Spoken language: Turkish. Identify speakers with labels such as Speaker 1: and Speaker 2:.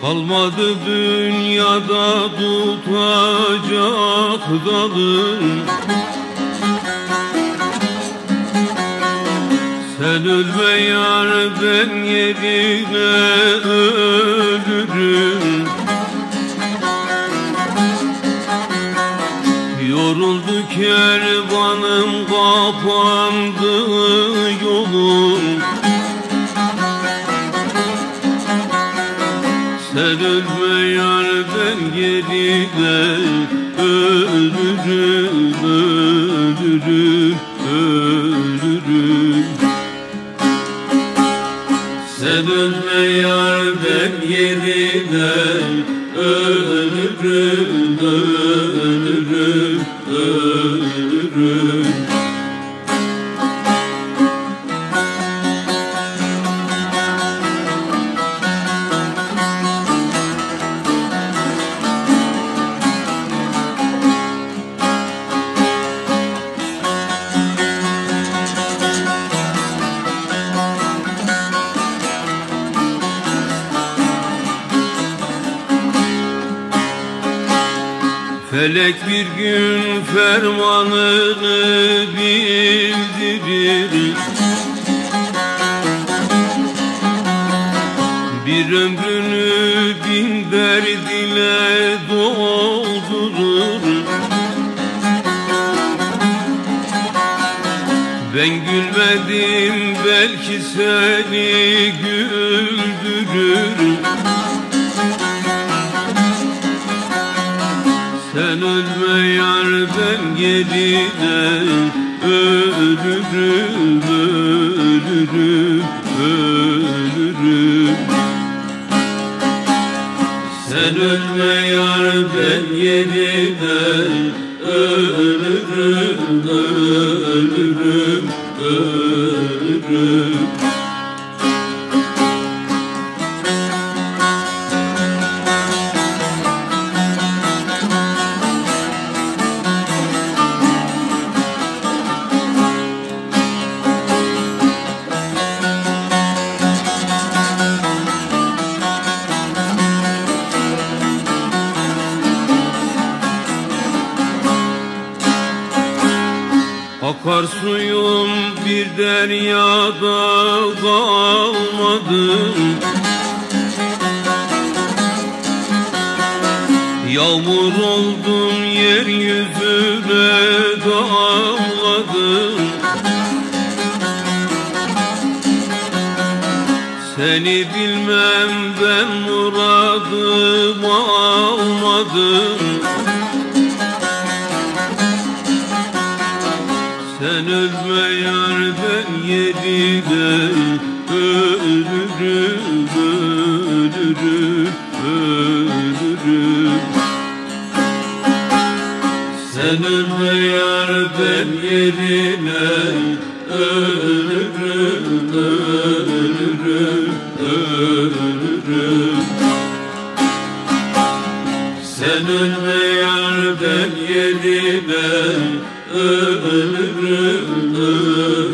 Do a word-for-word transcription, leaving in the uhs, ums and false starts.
Speaker 1: Kalmadı dünyada tutacak dalım. Sen ölme yar, ben yerine ölürüm. Yoruldu kervanım, kapandı yolum. Sen ölme yar, ben geride ölürüm, ölürüm, ölürüm. Sen ölme yar, ben geride ölürüm, ölürüm, ölürüm. Felek bir gün fermanını bildirir. Bir ömrünü bin derd ile doldurur. Ben gülmedim, belki seni güldürür. Sen ölme yar, ben geride ölürüm, ölürüm, ölürüm. Sen ölme yar, ben geride ölürüm, ölürüm, ölürüm. Akarsuyum bir deryada kalmadım. Yağmur oldum, yeryüzüne damladım. Seni bilmem, ben muradıma almadım. Sen ölme yar, ben yerine ölürüm, ölürüm, ölürüm. Sen ölme yar, ben yerine ölürüm, ölürüm, ölürüm. Sen ölme yar, ben yerine ölürüm, ölürüm.